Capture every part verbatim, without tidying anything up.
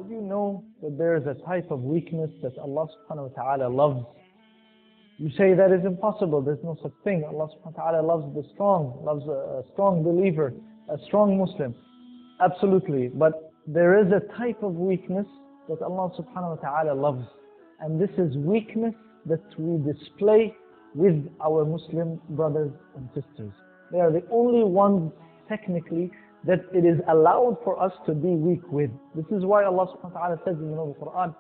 Did you know that there is a type of weakness that Allah subhanahu wa ta'ala loves? You say that is impossible, there's no such thing. Allah subhanahu wa ta'ala loves the strong, loves a strong believer, a strong Muslim. Absolutely, but there is a type of weakness that Allah subhanahu wa ta'ala loves. And this is weakness that we display with our Muslim brothers and sisters. They are the only ones, technically, that it is allowed for us to be weak with. This is why Allah subhanahu wa ta'ala says in the Quran,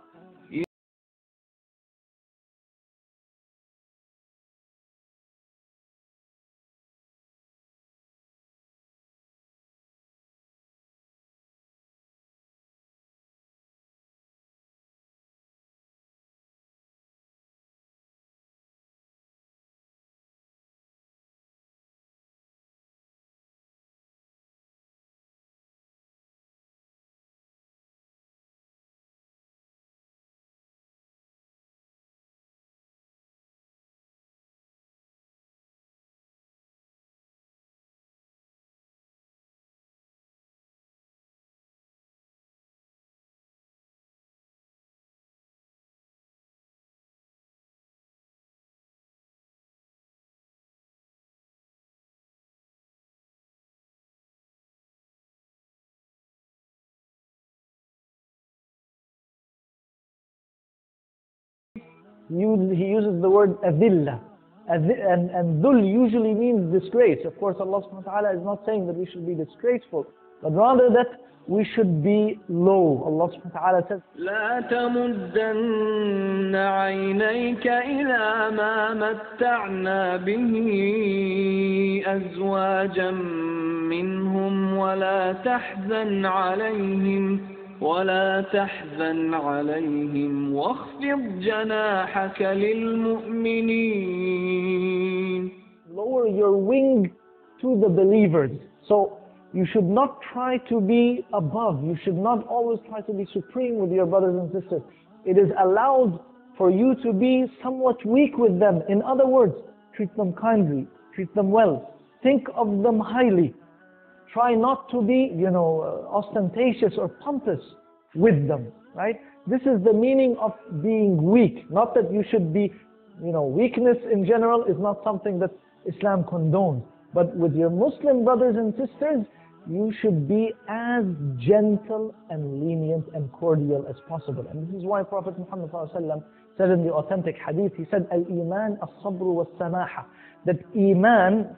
he uses the word adilla. And, and dhul usually means disgrace. Of course, Allah subhanahu wa ta'ala is not saying that we should be disgraceful, but rather that we should be low. Allah subhanahu wa ta'ala says, لا تمدن عينيك إلى ما متعنا به أزواجا منهم ولا تحزن عليهم ولا تحزن عليهم واخفض جناحك للمؤمنين. Lower your wing to the believers. So you should not try to be above. You should not always try to be supreme with your brothers and sisters. It is allowed for you to be somewhat weak with them. In other words, treat them kindly, treat them well, think of them highly. Try not to be, you know, uh, ostentatious or pompous with them, right? This is the meaning of being weak. Not that you should be, you know, weakness in general is not something that Islam condones. But with your Muslim brothers and sisters, you should be as gentle and lenient and cordial as possible. And this is why Prophet Muhammad said in the authentic hadith, he said, Al-Iman as-sabr was-samaha. That Iman,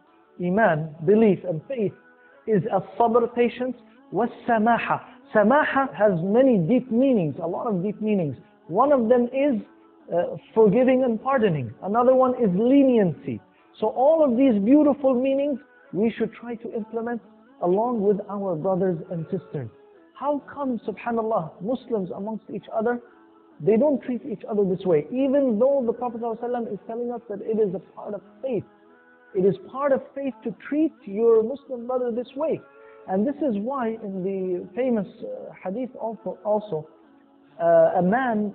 Iman, belief and faith, is as-sabr, patience, was-samaha. Samaha has many deep meanings, a lot of deep meanings. One of them is uh, forgiving and pardoning. Another one is leniency. So all of these beautiful meanings we should try to implement along with our brothers and sisters. How come, subhanallah, Muslims amongst each other, they don't treat each other this way, even though the Prophet ﷺ is telling us that it is a part of faith. It is part of faith to treat your Muslim brother this way. And this is why in the famous uh, hadith also, also uh, a man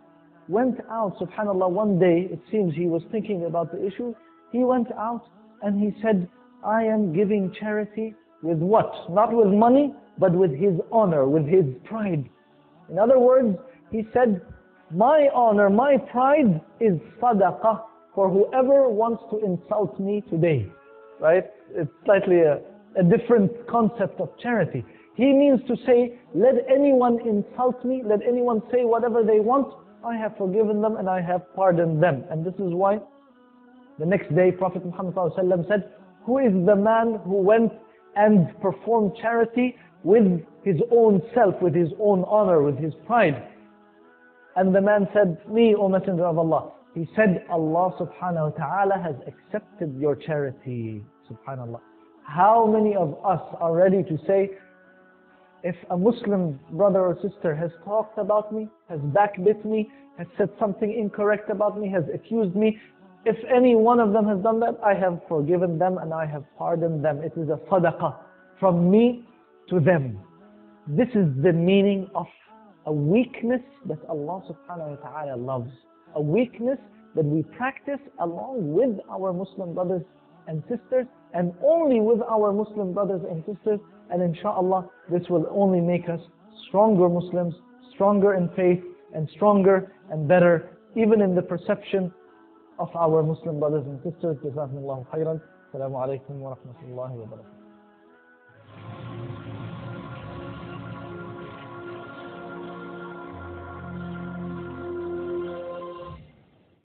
went out, subhanallah, one day, it seems he was thinking about the issue, he went out and he said, I am giving charity with what? Not with money, but with his honor, with his pride. In other words, he said, my honor, my pride is sadaqah for whoever wants to insult me today. Right? It's slightly a, a different concept of charity. He means to say, let anyone insult me, let anyone say whatever they want, I have forgiven them and I have pardoned them. And this is why the next day Prophet Muhammad ﷺ said, who is the man who went and performed charity with his own self, with his own honor, with his pride? And the man said, me, O Messenger of Allah. He said, Allah subhanahu wa ta'ala has accepted your charity. Subhanallah. How many of us are ready to say, if a Muslim brother or sister has talked about me, has backbit me, has said something incorrect about me, has accused me, if any one of them has done that, I have forgiven them and I have pardoned them. It is a sadaqah from me to them. This is the meaning of a weakness that Allah subhanahu wa ta'ala loves. A weakness that we practice along with our Muslim brothers and sisters, and only with our Muslim brothers and sisters. And inshallah, this will only make us stronger Muslims, stronger in faith and stronger and better, even in the perception of our Muslim brothers and sisters. Jazakumullahu khairan. Assalamu alaikum wa rahmatullahi wa barakatuh.